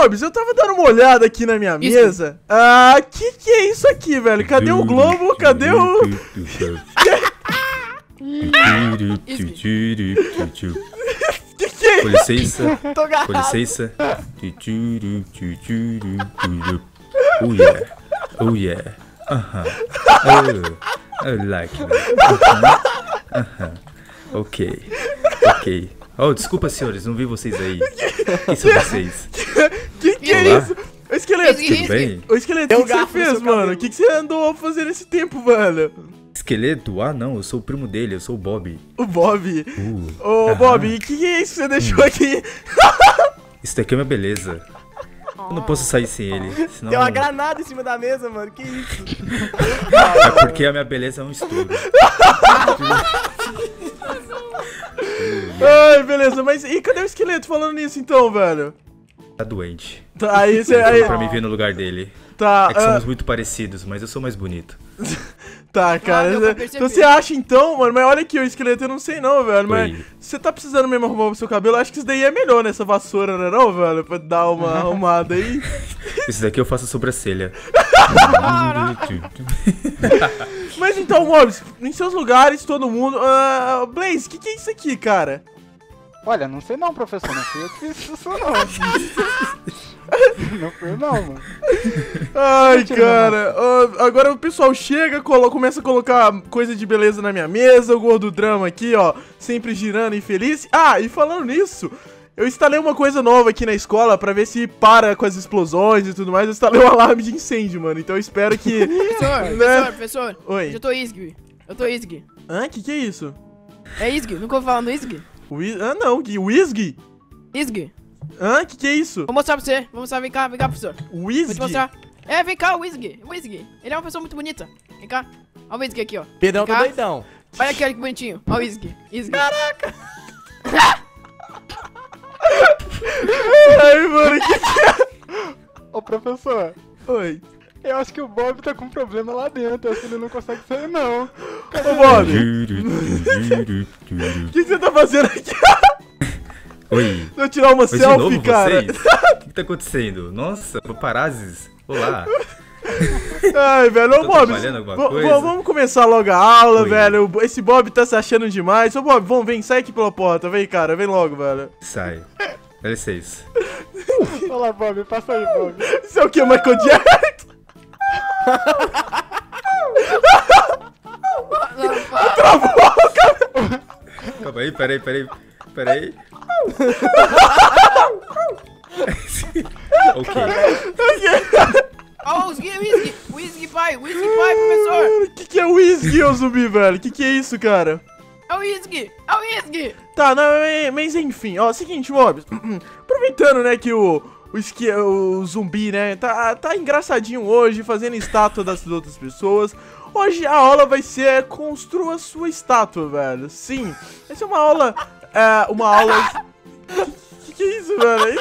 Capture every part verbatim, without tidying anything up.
Mobs, eu tava dando uma olhada aqui na minha Isso. mesa. Ah, que que é isso aqui, velho? Cadê o globo? Cadê o... Isso. Que que é Com isso? licença. Tô agarrado. Com licença. Oh yeah. Oh yeah. Aham. Oh, I like it. Aham. Aham. Ok. Ok. Oh, desculpa, senhores, não vi vocês aí. Quem são vocês? Que que é Olá. isso? Ô, Esqueleto, Isso, Tudo bem? ô, Esqueleto, o Tem que, um que você garfo no fez, seu mano? cabelo. O que, que você andou fazendo esse tempo, velho? Esqueleto? Ah, não, eu sou o primo dele, eu sou o Bob. O Bob. Uh. Ô, Aham. Bob, o que, que é isso que você deixou aqui? Isso daqui é minha beleza. Eu não posso sair sem ele, senão... Tem uma granada em cima da mesa, mano. Que isso? É porque a minha beleza é um estouro. Ai, beleza, mas e cadê o Esqueleto falando nisso então, velho? Tá doente. Tá, aí você... Ele Aí, falou pra me ver no lugar dele. tá, É que ah, somos muito parecidos, mas eu sou mais bonito. tá, cara. deu pra Então perceber. você acha então, mano? Mas olha aqui, o Esqueleto eu não sei não, velho. Mas Oi. você tá precisando mesmo arrumar o seu cabelo? Acho que isso daí é melhor nessa vassoura, né não, velho? Pra dar uma arrumada aí. Isso daqui eu faço a sobrancelha. Mas então, Mobs, em seus lugares, todo mundo... ah, Blaze, o que, que é isso aqui, cara? Olha, não sei não, professor. Não fui eu que fiz isso, não. Não fui eu, não, mano. Ai, Mentira, cara. Ó, agora o pessoal chega, colo- começa a colocar coisa de beleza na minha mesa, o gordo drama aqui, ó, sempre girando infeliz. Ah, e falando nisso, eu instalei uma coisa nova aqui na escola pra ver se para com as explosões e tudo mais. Eu instalei um alarme de incêndio, mano. Então eu espero que... Professor, Né? professor, professor. Oi. Eu tô Isg. Eu tô Isg. Hã? Que que é isso? É Isg. Nunca ouvi falar no Isg? Wi- Ah, não. Que Whisky? Isg. Hã? Que que é isso? Vou mostrar pra você. Vou mostrar. Vem cá, vem cá, professor. Vou te Whisky? mostrar. É, vem cá, o Wizg. O Wizg. Ele é uma pessoa muito bonita. Vem cá. Olha o Wizg aqui, ó. Pedrão Vem tá cá. doidão. Olha aqui, olha que bonitinho. Olha o Wizg. Wizg. Ai, mano, que... Ô, professor, Oi. eu acho que o Bob tá com problema lá dentro. Acho que ele não consegue sair, não. Ô, Bob, o que, que você tá fazendo aqui? Oi. Vou tirar uma Oi de selfie, novo, cara. vocês? O que, que tá acontecendo? Nossa, paparazes. Olá. Ai, velho, ô Tô Bob, trabalhando alguma v- coisa? v- vamos começar logo a aula, Oi. velho. Esse Bob tá se achando demais. Ô Bob, vamos, vem, sai aqui pela porta, vem, cara, vem logo, velho. Sai. Dá licença. Olha lá, Bob, passa aí, Bob. Isso é o que, Michael Jackson? Calma aí, peraí, peraí. Peraí. Ok. Ó, o Wizg, Wizg. Wizg, pai. Wizg, pai, professor. O que, que é whisky, ô zumbi, velho? O que, que é isso, cara? É o Wizg. É o Wizg. Tá, não, é- mas enfim, ó, seguinte, Bob. Aproveitando, né, que o, o, esqui, o zumbi, né, tá, tá engraçadinho hoje, fazendo estátua das outras pessoas. Hoje a aula vai ser construa sua estátua, velho. Sim, vai ser uma aula, é, uma aula... Que, que é isso, velho?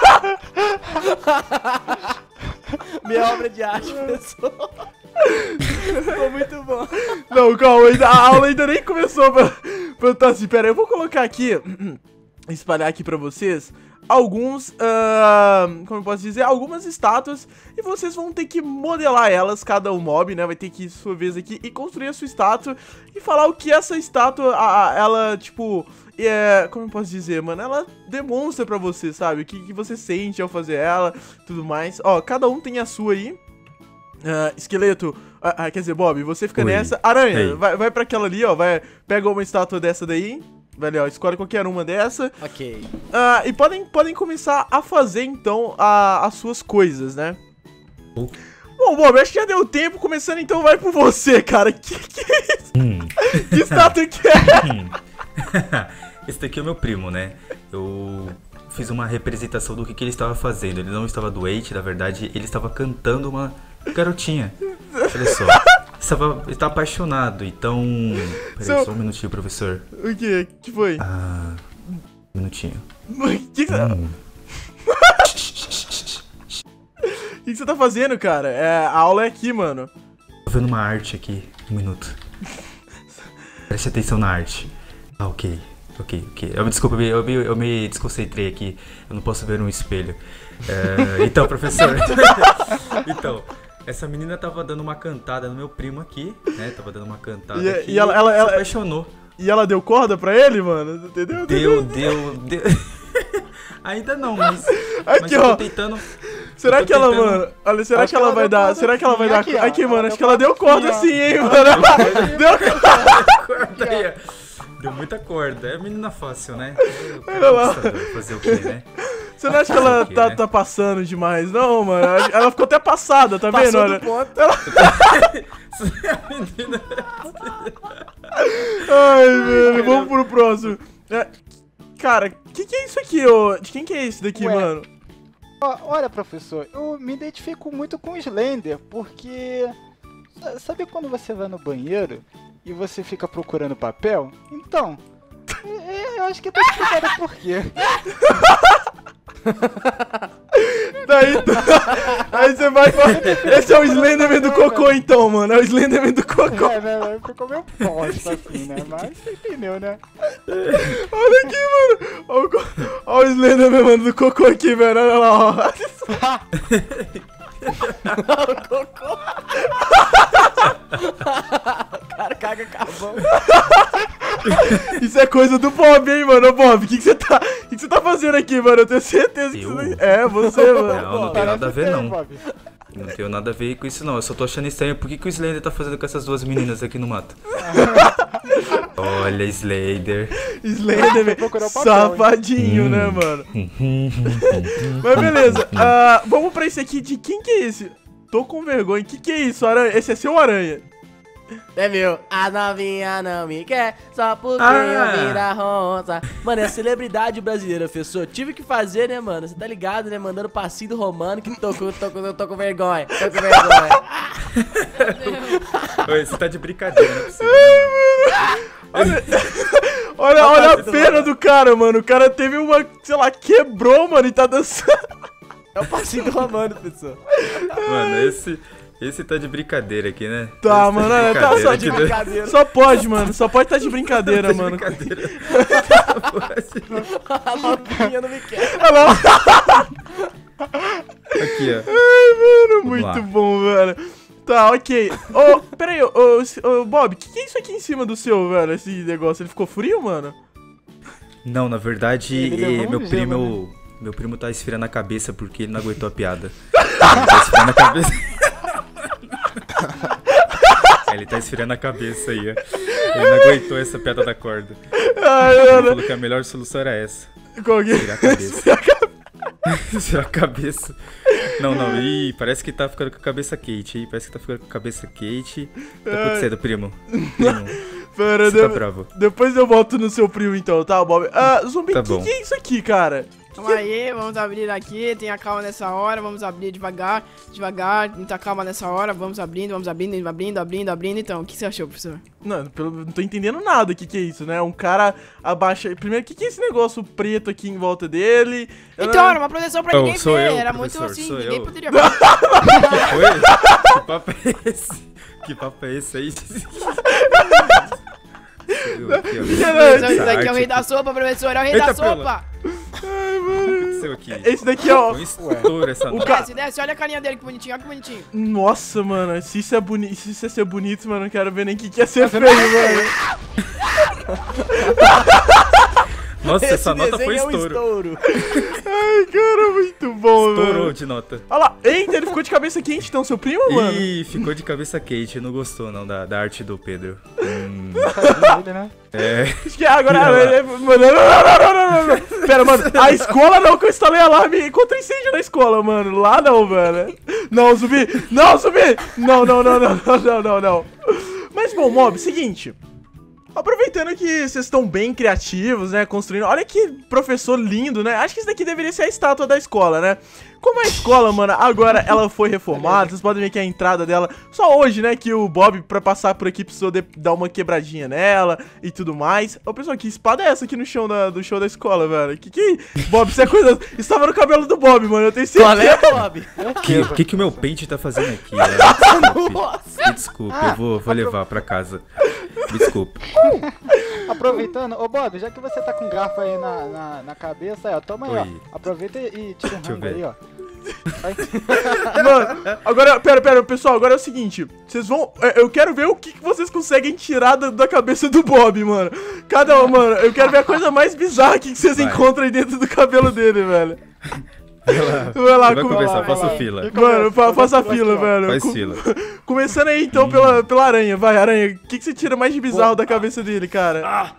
Minha obra de arte, professor. Ficou muito bom. Não, calma, ainda, a aula ainda nem começou pra, pra eu tá assim, pera aí, eu vou colocar aqui, espalhar aqui pra vocês alguns, ah, como eu posso dizer, algumas estátuas e vocês vão ter que modelar elas, cada um mob, né, vai ter que ir sua vez aqui e construir a sua estátua e falar o que essa estátua, a, a- ela, tipo, é, como eu posso dizer, mano, ela demonstra pra você, sabe, o que, que você sente ao fazer ela, tudo mais. Ó, cada um tem a sua aí. Ah, esqueleto, ah, ah, quer dizer, Bob, você fica Oi. nessa. Aranha, Ei. vai, vai pra aquela ali, ó. Vai, pega uma estátua dessa daí. Velho, ó, escolhe qualquer uma dessa. Ok. Ah, e podem, podem começar a fazer, então, a- as suas coisas, né? Oh. Bom, Bob, acho que já deu tempo. Começando, então, vai por você, cara. Que, que é isso? Hum. Que estátua que é? Esse daqui é o meu primo, né? Eu fiz uma representação do que, que ele estava fazendo. Ele não estava doente, na verdade, ele estava cantando uma garotinha. Olha só. Estava, ele está apaixonado, então. Peraí, Seu- só um minutinho, professor. O que? que foi? Ah. Um minutinho. O que, que, Hum. que que você tá fazendo, cara? É, a aula é aqui, mano. Tô vendo uma arte aqui. Um minuto. Preste atenção na arte. Ah, ok. ok, ok. Eu, desculpa, eu me, eu, me, eu me desconcentrei aqui. Eu não posso ver no espelho. É, então, professor. Então, essa menina tava dando uma cantada no meu primo aqui, né? Tava dando uma cantada E- aqui. e ela- ela- se ela- apaixonou. E ela deu corda pra ele, mano? Entendeu? Deu, deu, deu. Ainda não, mas. Aqui, mas eu tô ó. tentando. Será eu tô que ela, tentando- mano... Olha, será Acho que ela que vai ela deu dar... corda Será que ela vai sim. dar... Aqui, ó. Aqui, mano, Ela acho que deu ela deu corda corda sim, sim, hein, ó. mano. Deu Corda aí, ó. Deu muita corda. É menina fácil, né? Eu quero Olha lá. conquistador, fazer o quê, né? Você não acha que ela Aqui, tá, né? tá passando demais, não, mano? Ela ficou até passada, tá vendo? Passou Olha. do ponto. A menina. Ai, velho, vamos pro próximo. É, cara, que que é isso aqui, ô? De quem que é esse daqui, Ué. mano? Ó, olha, professor, eu me identifico muito com o Slender, porque... sa- Sabe quando você vai no banheiro e você fica procurando papel? Então, é, eu acho que tá explicado por quê. Daí, aí você vai e fala, esse é o Slenderman do cocô então, mano, é o Slenderman do cocô. É, né, né, ficou meio bosta assim, né, mas você entendeu, né? Olha aqui, mano, olha o, co- olha o Slenderman, mano, do cocô aqui, velho, olha lá, ó. Cocô. O cara caga carvão. Isso é coisa do Bob, hein, mano, ô Bob, o que que você tá, o que que você tá fazendo aqui, mano, eu tenho certeza que Eu? isso daí- é, você, mano. Não, não tem nada a ver, ter, não. Bob. Não tenho nada a ver com isso, não. Eu só tô achando estranho. Por que, que o Slender tá fazendo com essas duas meninas aqui no mato? Olha, Slender. Slenderman, Procurar o papel, safadinho, hein? né, mano? Mas beleza, ah, vamos pra esse aqui, de quem que é esse? Tô com vergonha, que que é isso, aranha? Esse é seu aranha. É meu, a novinha não me quer, só porque Ah. eu vim da roça. Mano, é celebridade brasileira, professor. Tive que fazer, né, mano? Você tá ligado, né? Mandando passinho do Romano que tô com, tô, com, tô com vergonha. Tô com vergonha. Oi, você tá de brincadeira, não é possível. Olha, olha, olha a pena do cara, mano. O cara teve uma, sei lá, quebrou, mano, e tá dançando. É o passinho do Romano, professor. Mano, esse, esse tá de brincadeira aqui, né? Tá, Esse mano, olha, tá brincadeira só aqui de do- brincadeira. Só pode, mano, só pode tá de brincadeira, Tá de mano. brincadeira. A novinha não me quer. Olha lá. Aqui, ó. Ai, mano, Vamos muito lá. bom, velho. Tá, ok. Ô, pera aí, ô, ô, ô, Bob, o que, que é isso aqui em cima do seu, velho? Esse negócio, ele ficou frio, mano? Não, na verdade, Ele levou eh, um meu gelo, primo. Meu primo tá esfriando a cabeça porque ele não aguentou a piada. Ele tá esfriando a cabeça. Ele tá esfriando a cabeça aí, ó. Ele não aguentou essa piada da corda. Ai, Ele mano. falou que a melhor solução era essa. Qual que... Tirar a cabeça. Tirar a cabeça. Não, não. Ih, parece que tá ficando com a cabeça quente, hein? Parece que tá ficando com a cabeça quente. O que tá acontecendo, primo? Primo, Pera, você tá de- bravo. depois eu volto no seu primo então, tá, Bob? Ah, Zumbi, o Tá que, bom. que é isso aqui, cara? Calma aí, vamos abrir aqui, tenha calma nessa hora, vamos abrir devagar, devagar, muita calma nessa hora, vamos abrindo, vamos abrindo, abrindo, abrindo, abrindo, então, o que você achou, professor? Não, pelo- não tô entendendo nada o que, que é isso, né? Um cara abaixa... Primeiro, o que, que é esse negócio preto aqui em volta dele? Eu Então, não- era uma proteção pra Oh, ninguém sou ver, eu, era muito professor, assim, sou ninguém eu. poderia ver. Que foi? Que papo é esse? Que papo é esse aí? Aqui, ó. Isso Essa daqui é o arte rei da aqui. sopa, professor, é o rei Eita, da pela. sopa! Ai, O mano. que aconteceu aqui? Esse daqui, ó... Foi um estouro essa O noite. ca- Desce, desce, olha a carinha dele, que bonitinho, olha que bonitinho. Nossa, mano, se isso é bonito, se isso é ser bonito, mano, eu não quero ver nem o que, que é ser feio, mano. Nossa, Esse essa nota foi desenho é um estouro. estouro. Ai, cara, muito bom, Estourou mano. de nota. Olha lá, eita, ele ficou de cabeça quente, então, seu primo, mano? Ih, ficou de cabeça quente. Não gostou, não, da, da arte do Pedro. Hum, Ele, né? é. Acho que agora... Olha lá. é- mano, não, não, não, não, não, não. Pera, mano, a escola não, que eu instalei alarme contra incêndio na escola, mano. Lá não, velho. Não, Zumbi, não, Zumbi. Não, não, não, não, não, não, não, não. Mas, bom, Mob, seguinte... Aproveitando que vocês estão bem criativos, né, construindo... Olha que professor lindo, né? Acho que isso daqui deveria ser a estátua da escola, né? Como a escola, mano, agora ela foi reformada, vocês podem ver que a entrada dela... Só hoje, né, que o Bob, pra passar por aqui, precisou de- dar uma quebradinha nela e tudo mais. Ô, pessoal, que espada é essa aqui no chão da, do show da escola, velho? Que que... Bob, isso é coisa... Estava no cabelo do Bob, mano, eu tenho certeza. Qual é, Bob? O que, que, que o meu pente tá fazendo aqui? Né? Desculpe, Nossa. me desculpe, eu vou, vou levar pra casa. Desculpa. Aproveitando, ô Bob, já que você tá com garfo aí na, na, na cabeça, aí, ó, toma aí, Oi. ó. Aproveita e tira um Deixa eu rango ver. aí, ó. Vai. Mano, agora, pera, pera, pessoal, agora é o seguinte. Vocês vão. é, Eu quero ver o que que vocês conseguem tirar da, da cabeça do Bob, mano. Cada um, mano, eu quero ver a coisa mais bizarra que vocês Vai. encontram aí dentro do cabelo dele, velho. Vai lá. Vai lá, Vai com- conversar, vai lá, faça vai lá. fila. E Mano, fa começa, faça a começa fila, aqui, ó. velho. Faz Com- fila. Começando aí então pela, pela aranha. Vai, aranha. O que, que você tira mais de bizarro da cabeça dele, cara?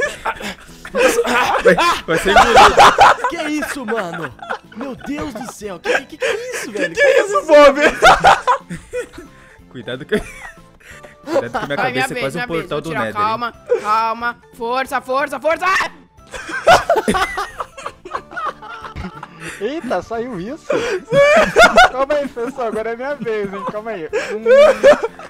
Vai, vai ser engolido. Que isso, mano? Meu Deus do céu. Que que, que é isso, velho? Que isso, Bob? Cuidado que... Cuidado que minha Vai, minha cabeça é vez, quase um minha vez. portal Vou do tirar, Nether. hein? calma, calma. Força, força, força. Eita, saiu isso? Calma aí, pessoal, agora é minha vez, hein? Calma aí. Hum.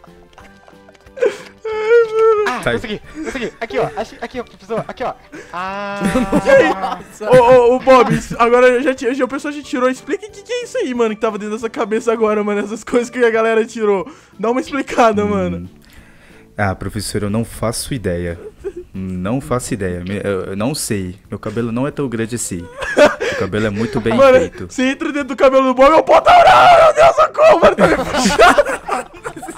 Ah, Sai. consegui, consegui. Aqui, ó. Achei- Aqui, ó, professor. Aqui, ó. Ah. Ô, ô, ô, Bob, isso- agora já, ti- já, o pessoal já tirou. Explica o que, que é isso aí, mano, que tava dentro dessa cabeça agora, mano. Essas coisas que a galera tirou. Dá uma explicada, mano. Ah, professor, eu não faço ideia. Não faço ideia. Me- Eu, eu não sei. Meu cabelo não é tão grande assim. Meu cabelo é muito bem Mano, feito. você entra dentro do cabelo do Bob, é o portal. Não, meu Deus, socorro, mano, tá me puxando.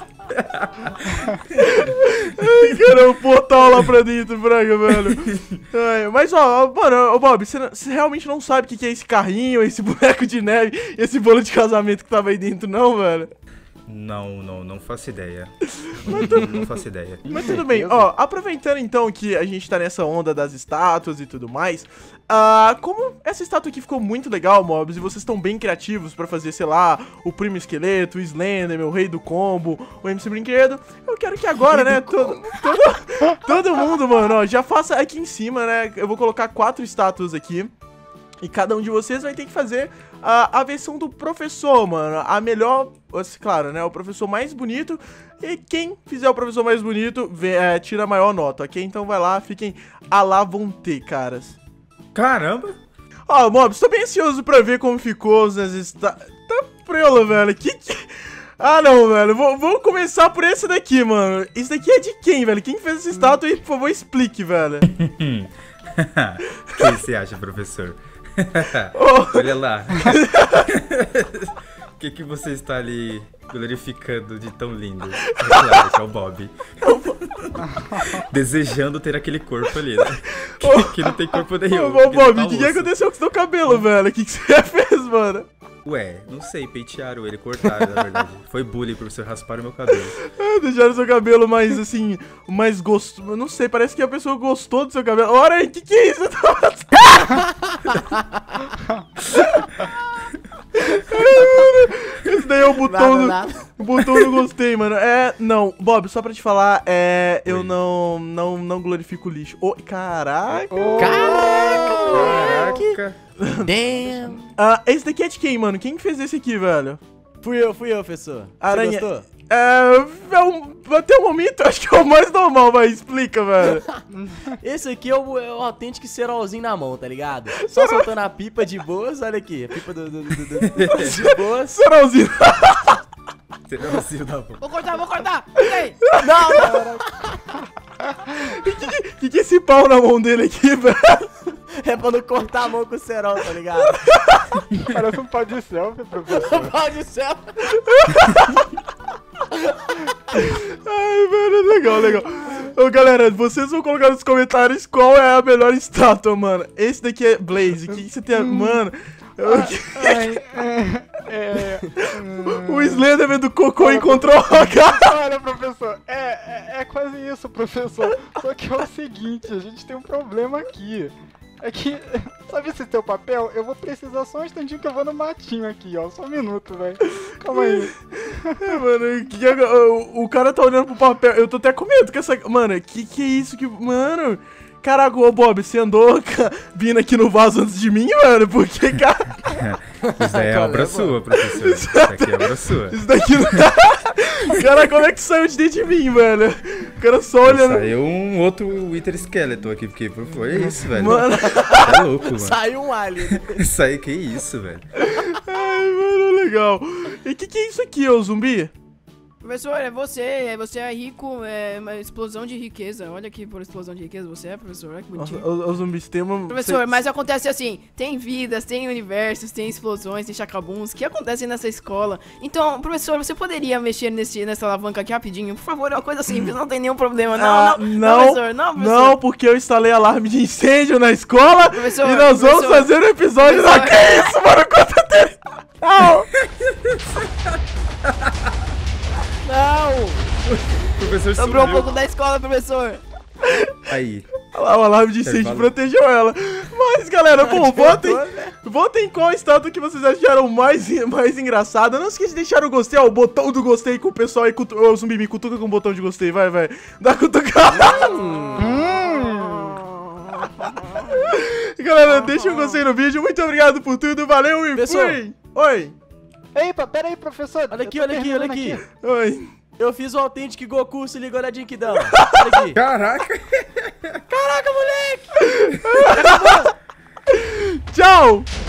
Ai, cara, é um portal lá pra dentro, Braga, velho. Ai, mas, ó, mano, ô, Bob, você, não- você realmente não sabe o que, que é esse carrinho, esse boneco de neve, esse bolo de casamento que tava aí dentro, não, velho? Não, não, não faço ideia. Não, não faço ideia. Mas tudo bem, ó, aproveitando então que a gente tá nessa onda das estátuas e tudo mais, ah, como essa estátua aqui ficou muito legal, mobs, e vocês estão bem criativos pra fazer, sei lá, o Primo Esqueleto, o Slender, o Rei do Combo, o M C Brinquedo, eu quero que agora, né, todo, todo, todo mundo, mano, ó, já faça aqui em cima, né, eu vou colocar quatro estátuas aqui. E cada um de vocês vai ter que fazer a, a versão do professor, mano. A melhor, claro, né? O professor mais bonito. E quem fizer o professor mais bonito, vê, é, tira a maior nota, ok? Então vai lá, fiquem à la vontade, caras. Caramba! Ó, Mobs, tô bem ansioso pra ver como ficou as está... Tá prelo, velho. Que que... Ah, não, velho. Vou- Vamos começar por esse daqui, mano. Esse daqui é de quem, velho? Quem fez essa estátua aí, por favor, explique, velho. O que você acha, professor? Ô, Olha lá. O que, que você está ali glorificando de tão lindo? É claro que é o Bob. Desejando ter aquele corpo ali, né? Que, que não tem corpo nenhum. Ô, porque Bob, tá o que, que osso. aconteceu com o seu cabelo, velho? O que, que você fez, mano? Ué, não sei, pentearam ele, cortaram, na verdade. Foi bullying, professor, rasparam meu cabelo. Ah, deixaram seu cabelo mais, assim, mais gostoso. Eu não sei, parece que a pessoa gostou do seu cabelo. Ora aí, que que é isso? Eu tava... Esse daí é o botão do... Nada, nada. O botão do gostei, mano. É, não, Bob, só pra te falar, é... Eu Oi. não, não, não glorifico lixo. Ô, caraca. Caraca! Damn. Ah, esse daqui é de quem, mano? Quem fez esse aqui, velho? Fui eu, fui eu, professor. Aranha. Você gostou? É, é um, até o momento, acho que é o mais normal, mas explica, velho. Esse aqui é o, é o autêntico cerolzinho na mão, tá ligado? Só soltando a pipa de boas, olha aqui. A pipa do, do, do, do- de boas. Serãozinho. Você não conseguiu dar bom. Vou cortar, vou cortar. Fica aí. Não, não. O que, que é esse pau na mão dele aqui, velho? É pra não cortar a mão com o cerol, tá ligado? Parece um pau de selfie, professor. Pau de céu. Ai, mano, legal, legal. Ô, galera, vocês vão colocar nos comentários qual é a melhor estátua, mano. Esse daqui é Blaze. O que, que você tem, mano? eu- Ai, é, é, hum. O Slenderman do Cocô encontrou o cara. Olha, professor, é, é, é quase isso, professor. Só que é o seguinte, a gente tem um problema aqui. É que, sabe esse teu papel? Eu vou precisar só um instantinho que eu vou no matinho aqui, ó. Só um minuto, velho. Calma aí. É, mano, que que é- o, o cara tá olhando pro papel. Eu tô até com medo com essa. Mano, que que é isso que. Mano. Caraca, ô Bob, você andou ca- vindo aqui no vaso antes de mim, mano? Porque, cara. Isso daí é Qual é, obra mano? sua, professor. Isso aqui é obra sua. Isso daqui não. Cara, como é que saiu de dentro de mim, velho? O cara só olhando. Saiu um outro Wither Skeleton aqui, porque foi isso, velho. Mano. Tá louco, mano. Saiu um alien. Isso aí, que isso, velho. Ai, mano, legal. E que que é isso aqui, ô zumbi? Professor, é você, é você é rico, é uma explosão de riqueza. Olha aqui por explosão de riqueza, você é, professor, olha que bonitinho. Os, os zumbis tem uma... Professor, cê- mas acontece assim, tem vidas, tem universos, tem explosões, tem chacabuns que acontecem nessa escola. Então, professor, você poderia mexer nesse, nessa alavanca aqui rapidinho? Por favor, é uma coisa simples, não tem nenhum problema. Não, Ah, não, não, professor, não, professor. não, porque eu instalei alarme de incêndio na escola Professor, e nós vamos professor, fazer um episódio da... professor. Que isso, mano? Quanto tempo? Não! Não! O professor Sobrou um sumiu. pouco da escola, professor. Aí. Olha lá, o alarme de incêndio Intervalo. protegeu ela. Mas, galera, bom, votem, votem qual estátua que vocês acharam mais, mais engraçada. Não esqueça de deixar o gostei, ó, o botão do gostei com o pessoal aí. Cutu... Ô, zumbi, me cutuca com o botão de gostei, vai, vai. Dá cutucada. Galera, deixa o gostei no vídeo. Muito obrigado por tudo, valeu e Pessoal. fui. Oi, Epa, pera aí, professor. Olha eu aqui, tô olha aqui, olha terminando aqui. oi. Eu fiz o Authentic Goku, se ligou na Jinkidama. Olha aqui. Caraca. Tchau.